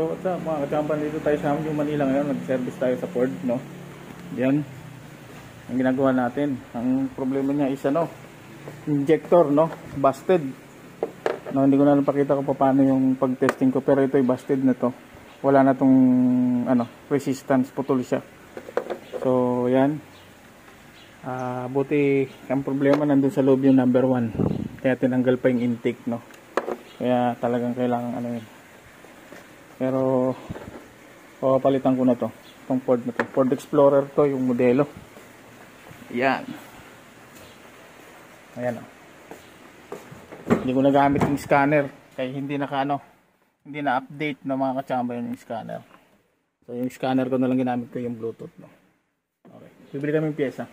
So what's up mga kachamba, dito tayo sa New Manila ngayon, nag-service tayo sa Ford, no? Yan ang ginagawa natin. Ang problema niya is injector, no? Busted. No, hindi ko na napakita ko paano yung pag-testing ko, pero ito ay busted na to. Wala na tong resistance, putol siya. So yan. Buti ang problema nandun sa loob yung number 1. Kaya tinanggal pa yung intake, no? Kaya talagang kailangan yun. Pero papalitan ko na to, itong Ford na to. Ford Explorer to, yung modelo. Ayan. Ayan o. Hindi ko nagamit yung scanner kaya hindi hindi na update na mga kachamba yun yung scanner. So yung scanner ko na lang ginamit ko yung Bluetooth, no? Okay. Bibili kami yung pyesa.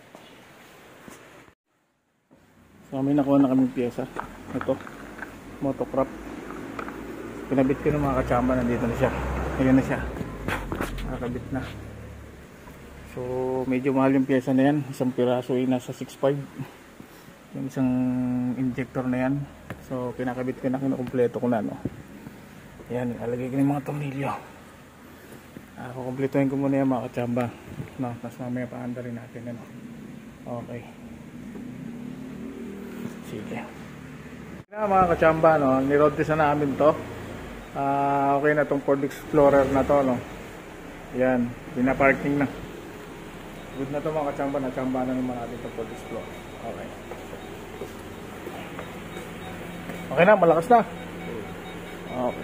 So may nakuha na kami yung pyesa. Ito, motocrop. Pinabit ko ng mga kachamba, nandito na siya. Ayan na siya. Nakakabit na. So medyo mahal yung pyesa na yan. Isang piraso ay nasa 6.5. Yung isang injector na yan. So kinakabit ko na, kinukumpleto ko na, no. Ayan, alagay ko ng mga tornilyo. Kukumpletuhin ko muna yung mga kachamba, no. Tapos mamaya paanda rin natin, ano. Okay. Sige na mga kachamba, no. Ni-road test na namin to. Okay na tong Ford Explorer na to, no. Yan, pinaparking na. Good na to mga kachamba, nachamba na naman natin itong Ford Explorer. Okay. Okay na, malakas na. Okay.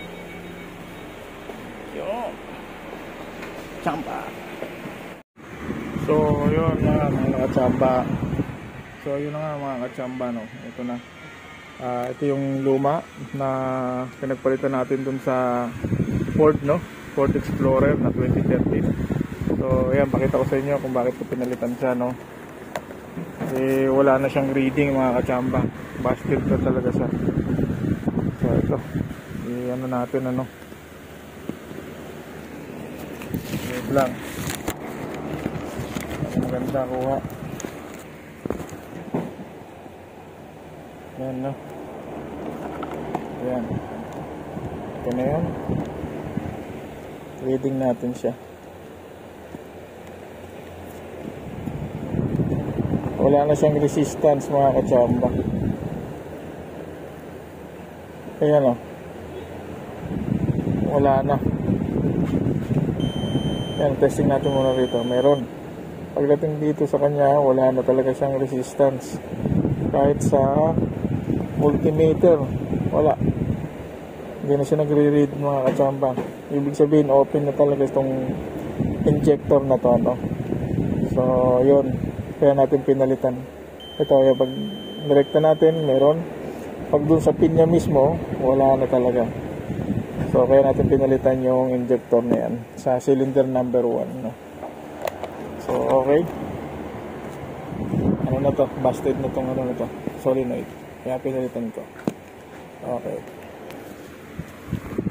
Yun. Chamba. So, yun na mga kachamba. So, yun na nga mga kachamba, no. Ito na. Ito yung luma na pinagpalitan natin dun sa Ford, no? Ford Explorer na 2013. So ayan, pakita ko sa inyo kung bakit ko pinalitan siya, no? Kasi wala na siyang reading mga kachamba. Busted to talaga siya. So ito, ano natin, wait lang. Maganda kuha. Ayan, no? Ayan. Ito na yun. Reading natin siya. Wala na siyang resistance mga kachamba. Ayan, no? Wala na. Ayan, testing natin muna rito. Meron. Pagdating dito sa kanya, wala na talaga siyang resistance. Kahit sa multimeter, wala. Hindi na siya nagre-read mga kachamba. Ibig sabihin open na talaga itong injector na to, no? So yun, kaya natin pinalitan. Ito, pag direkta natin, meron. Pag dun sa pin niya mismo, wala na talaga. So kaya natin pinalitan yung injector na yan sa cylinder number 1, no? So okay. Ano na to, busted na tong na to, solenoid. Kaya pinalitan ko. Okay.